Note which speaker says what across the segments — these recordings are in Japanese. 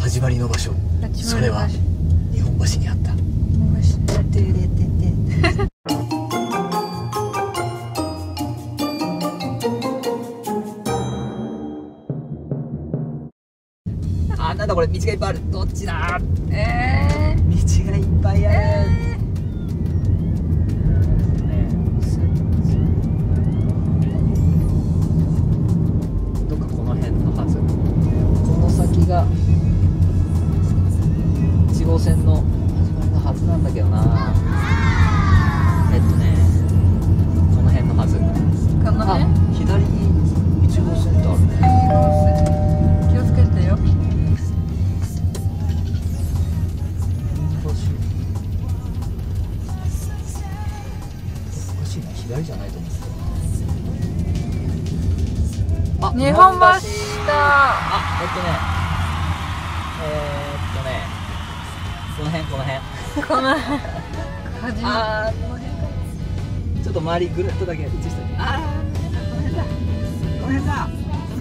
Speaker 1: 始まりの場所、それは日本橋にあった。あ、なんだこれ、道がいっぱいある。どっちだ。道がいっぱいある。どっかこの辺のはず。この先が1号線の始まりのはずなんだけどな。この辺のはず。
Speaker 2: この辺？
Speaker 1: 左に1号線ってあるね。
Speaker 2: 1号線。気をつけてよ。
Speaker 1: おかしいな、左じゃないと思ってた。あ、
Speaker 2: 日本橋だ。
Speaker 1: この辺
Speaker 2: この辺。
Speaker 1: あー、この辺か。ちょっと周りぐるっとだけ映して。あー、この辺だ。この辺だ。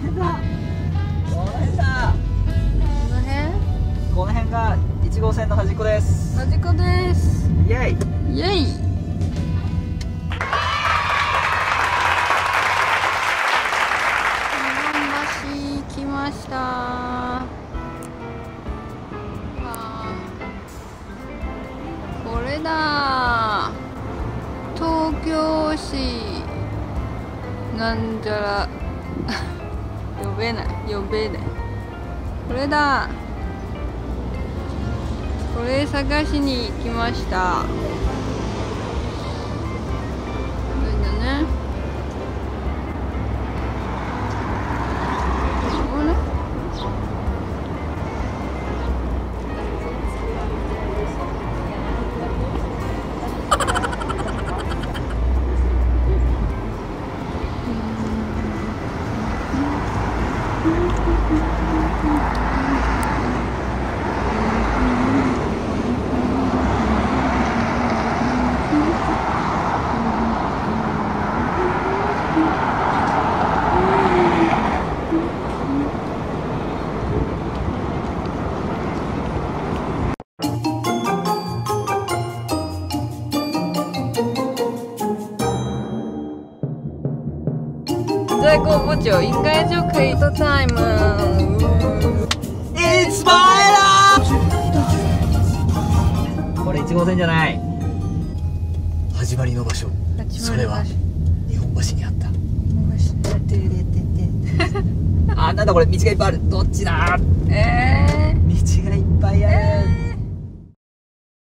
Speaker 1: この辺が1号線の端っこです。
Speaker 2: 端っこです。
Speaker 1: イエイ
Speaker 2: イエイ。日本橋来ました。これだ。東京市なんじゃら呼べない。これだ。これ探しに来ました。これだね。これ再过不久应该就可以到 time。
Speaker 1: It's my love。これ1号線じゃない。始まりの場所、それは日本橋にあった。あ、なんだこれ、道がいっぱいある。どっちだ。こ